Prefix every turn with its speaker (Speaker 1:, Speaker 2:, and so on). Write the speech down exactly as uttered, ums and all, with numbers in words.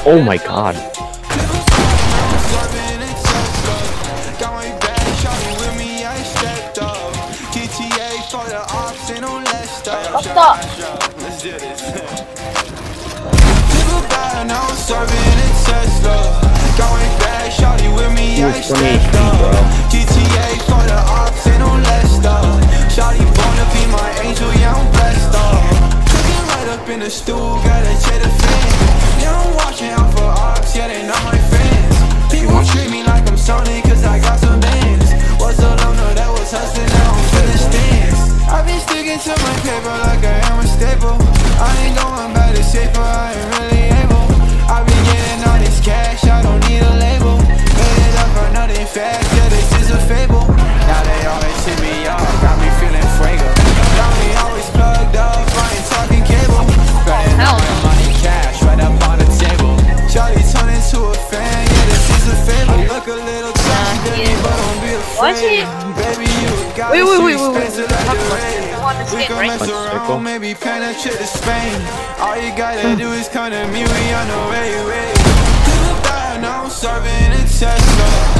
Speaker 1: Oh my god.
Speaker 2: Stop.
Speaker 1: He was twenty H P, bro.
Speaker 3: G T A for the ops and on Leicester. Shawty born to be my angel, yeah, I'm blessed up. Cooking right up in the stool, got a cheddar fan. Yeah, I'm watching out for ops, yeah, they not my friends. People treat me like I'm Sonic, cause I got some bands. Was a loner that was hustling, now I'm feeling stands. I've been sticking to my paper like I am a staple. I ain't going back to safer, I ain't really able. I've been getting all this cash, I don't need a label. Made it up for nothing fast, yeah, this is a fable. Now they always hit me up, got me feeling fuego. Got me always plugged up, I ain't talking cable. Running out my money cash, right up on the table. Shawty turn into a fan, yeah, this is a fable. Look a little trashy, baby, but don't be afraid. Baby, you got
Speaker 2: Wait, wait, wait, wait, wait.
Speaker 3: expensive like the rain. We gon' mess around, maybe plan a trip to Spain. All you gotta do is come to me, we on the way, way. To the bar, now I'm serving a Tesla.